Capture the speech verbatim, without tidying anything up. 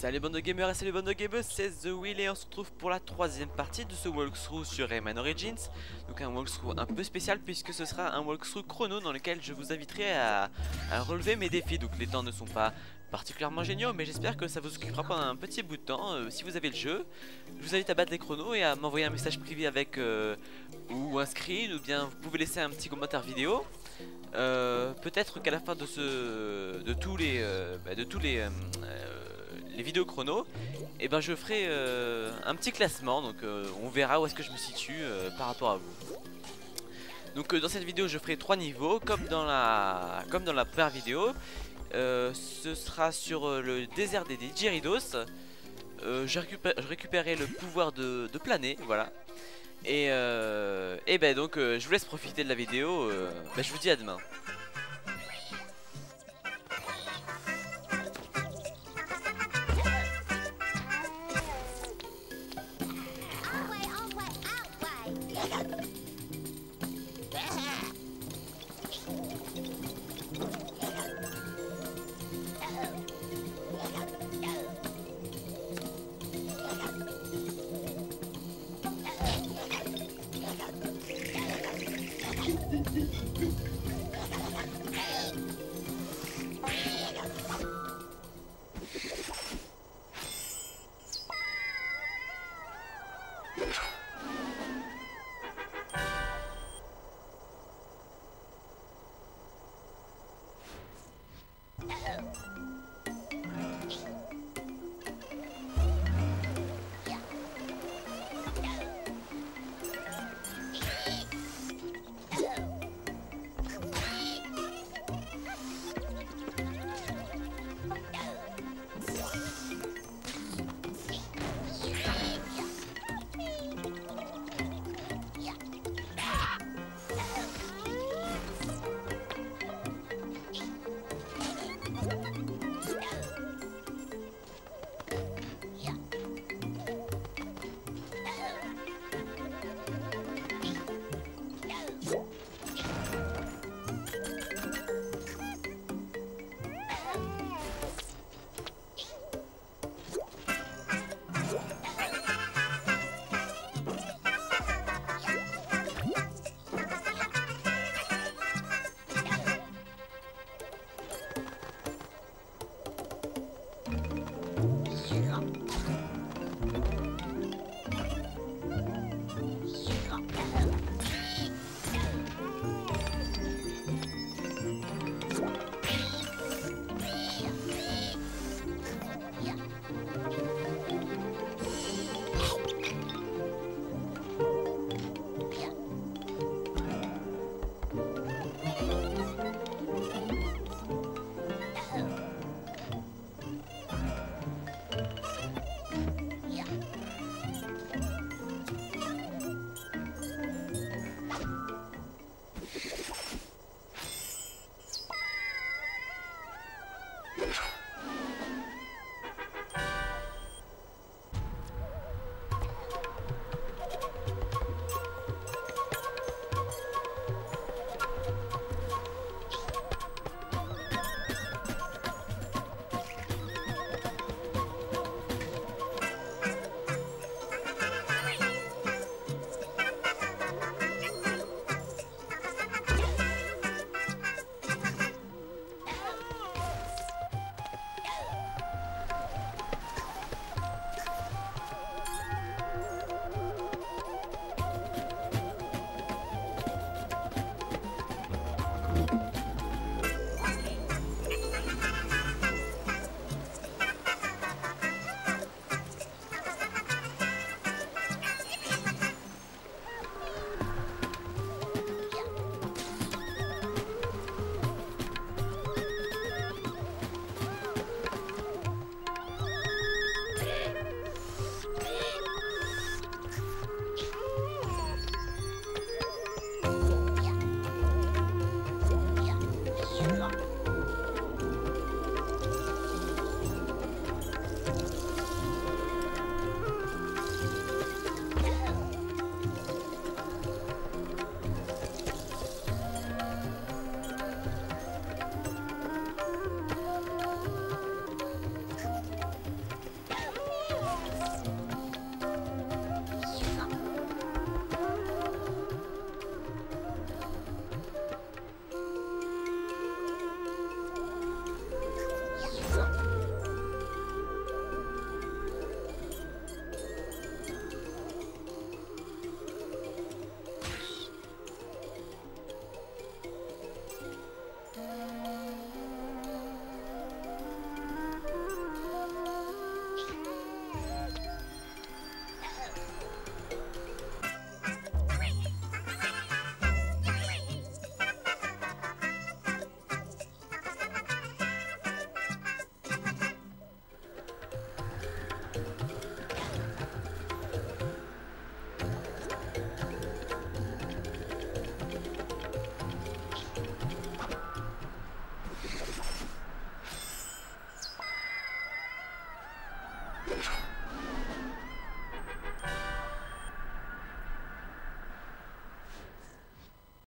Salut bande de gamers et salut bande de gamers, c'est The Will et on se retrouve pour la troisième partie de ce walkthrough sur Rayman Origins. Donc un walkthrough un peu spécial puisque ce sera un walkthrough chrono dans lequel je vous inviterai à, à relever mes défis. Donc les temps ne sont pas particulièrement géniaux mais j'espère que ça vous occupera pendant un petit bout de temps. euh, Si vous avez le jeu, je vous invite à battre les chronos et à m'envoyer un message privé avec euh, ou un screen, ou bien vous pouvez laisser un petit commentaire vidéo. Euh, Peut-être qu'à la fin de ce, de tous les, euh, bah, de tous les, euh, euh, les vidéos chrono, et ben je ferai euh, un petit classement. Donc euh, on verra où est-ce que je me situe euh, par rapport à vous. Donc euh, dans cette vidéo je ferai trois niveaux comme dans la, comme dans la première vidéo. Euh, ce sera sur euh, le désert des Didgeridos. Euh, je, récupère, je récupérerai le pouvoir de, de planer, voilà. Et, euh, et ben donc euh, je vous laisse profiter de la vidéo. euh, ben, je vous dis à demain.